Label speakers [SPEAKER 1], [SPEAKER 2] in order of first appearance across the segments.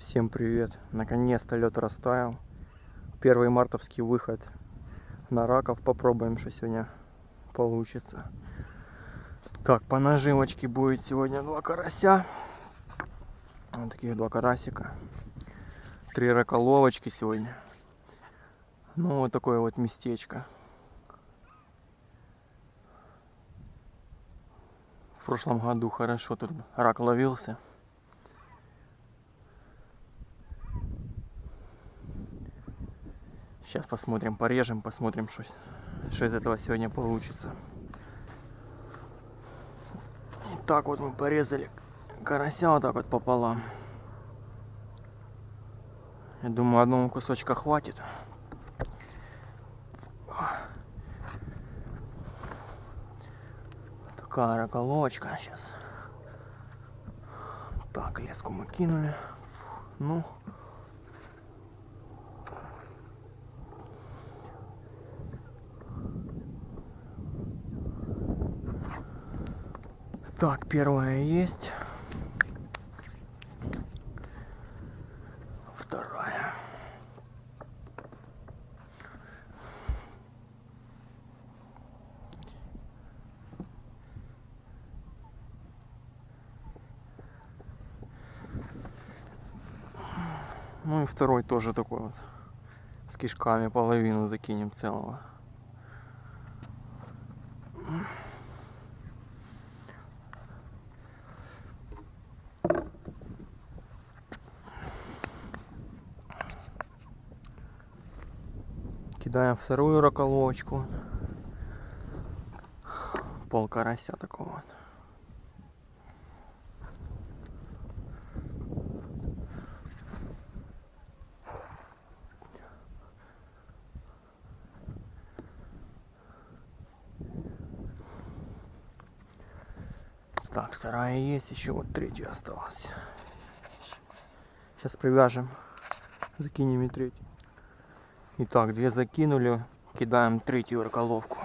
[SPEAKER 1] Всем привет! Наконец-то лед растаял. Первый мартовский выход на раков. Попробуем, что сегодня получится. Так, по наживочке будет сегодня 2 карася. Вот таких 2 карасика. 3 раколовочки сегодня. Ну, вот такое вот местечко. В прошлом году хорошо тут рак ловился. Сейчас посмотрим, порежем, посмотрим, что из этого сегодня получится. И так вот мы порезали карася вот так вот пополам. Я думаю, одного кусочка хватит. Такая раколовочка сейчас. Так, леску мы кинули. Ну. Так, первая есть. Вторая. Ну и второй тоже такой вот. С кишками, половину закинем целого. Кидаем вторую раколовочку. Пол карася такого вот. Так, вторая есть, еще вот третья осталась. Сейчас привяжем, закинем и третью. Итак, 2 закинули, кидаем третью раколовку.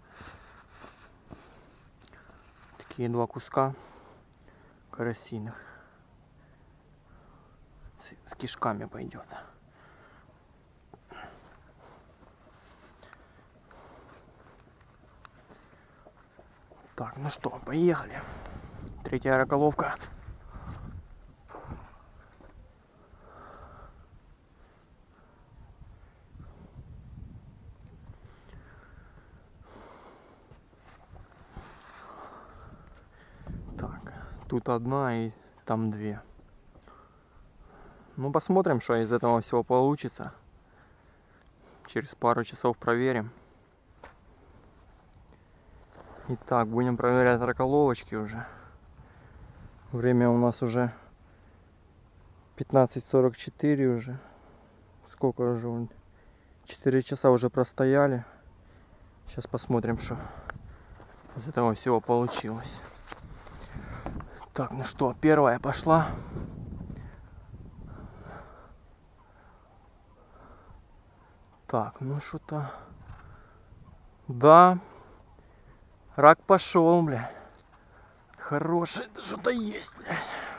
[SPEAKER 1] Такие 2 куска карасиных. С кишками пойдет. Так, ну что, поехали. Третья раколовка. Так, тут одна и там 2. Ну, посмотрим, что из этого всего получится. Через пару часов проверим. Итак, будем проверять раколовочки уже. Время у нас уже 15:44 уже. Сколько уже? 4 часа уже простояли. Сейчас посмотрим, что из этого всего получилось. Так, ну что, первая пошла. Так, ну что-то... Да. Рак пошел, бля. Хороший, что-то есть, бля.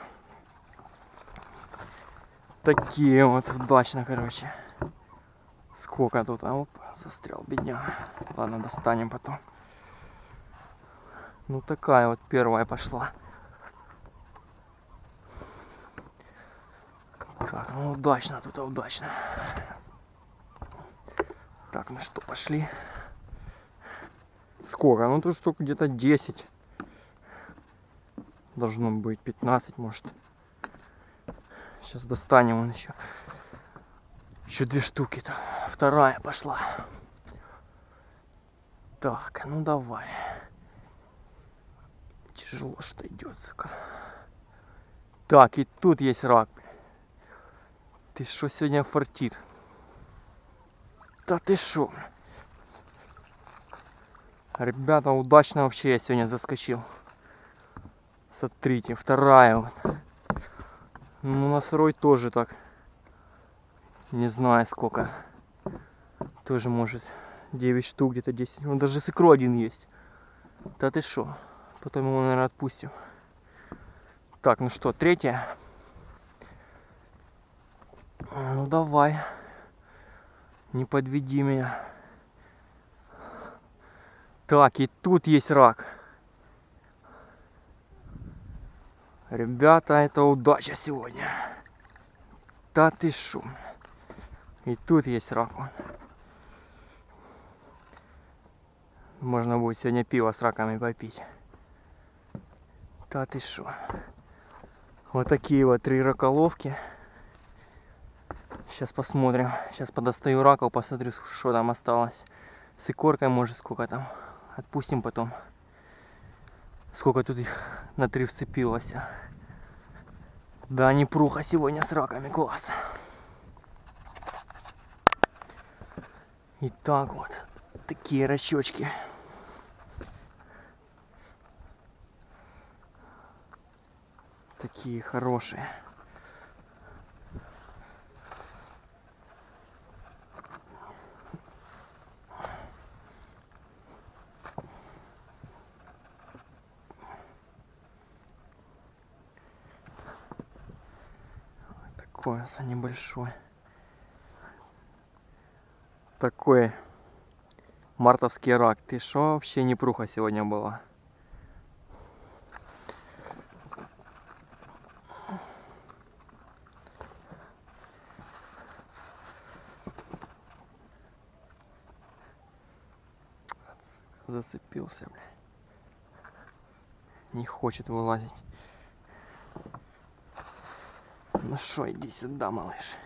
[SPEAKER 1] Такие вот, удачно, короче. Сколько тут, оп, застрял, бедняга. Ладно, достанем потом. Ну такая вот первая пошла. Так, ну удачно тут, удачно. Так, ну что, пошли. Сколько? Ну тут штук где-то 10. Должно быть 15, может. Сейчас достанем он еще. Еще 2 штуки-то. Вторая пошла. Так, ну давай. Тяжело что идет, сука. Так, и тут есть рак. Ты что сегодня фартит? Да ты шо? Ребята, удачно вообще я сегодня заскочил. Смотрите, вторая вот. Ну на второй тоже так. Не знаю сколько. Тоже может 9 штук, где-то 10. Ну даже с икрой один есть. Да ты шо? Потом его, наверное, отпустим. Так, ну что, третья. Ну давай. Не подведи меня. Так, и тут есть рак. Ребята, это удача сегодня. Да ты шо. И тут есть рак. Можно будет сегодня пиво с раками попить. Да ты шо. Вот такие вот 3 раколовки. Сейчас посмотрим. Сейчас подостаю раков, посмотрю, что там осталось. С икоркой, может, сколько там. Отпустим потом. Сколько тут их на 3 вцепилось. Да, непруха сегодня с раками, класс. И так вот, такие рачочки. Такие хорошие. Такой вот небольшой. Такой мартовский рак. Ты шо, вообще непруха сегодня была. Зацепился, бля. Не хочет вылазить. Ну шо, иди сюда, малыш.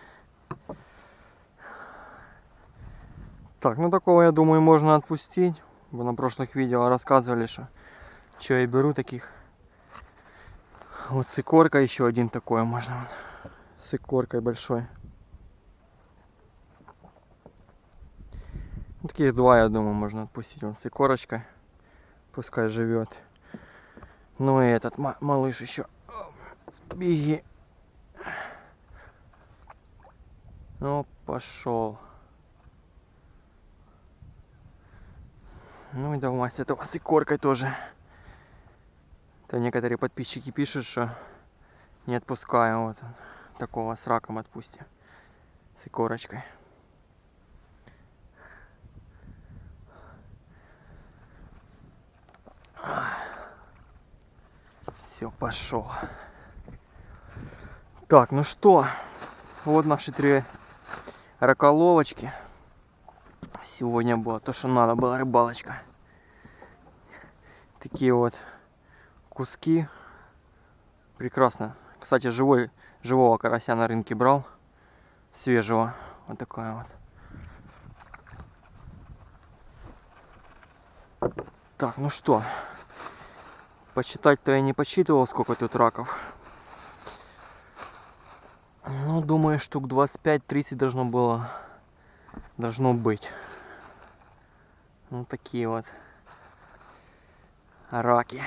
[SPEAKER 1] Так, ну такого, я думаю, можно отпустить. Вы на прошлых видео рассказывали, что я беру таких. Вот с икоркой еще один такой можно. С икоркой большой. Таких 2, я думаю, можно отпустить. Он с икорочкой. Пускай живет. Ну и этот малыш еще. Беги. Ну, пошел. Ну и давай с этого с икоркой тоже. То некоторые подписчики пишут, что не отпускаю. Вот такого с раком отпустим. С икорочкой. Все, пошел. Так, ну что, вот наши 3 раколовочки. Сегодня было то, что надо было, рыбалочка. Такие вот куски. Прекрасно. Кстати, живого карася на рынке брал. Свежего. Вот такая вот. Так, ну что. Посчитать-то я не подсчитывал, сколько тут раков. Ну, думаю, штук 25-30 должно быть. Ну, такие вот раки.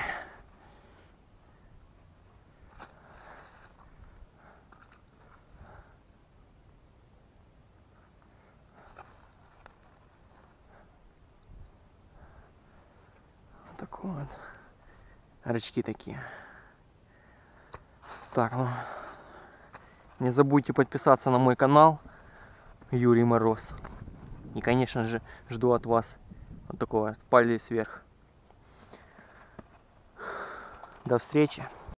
[SPEAKER 1] Так вот. Рачки такие. Так, ну. Не забудьте подписаться на мой канал Юрий Мороз. И, конечно же, жду от вас вот такого палец вверх. До встречи.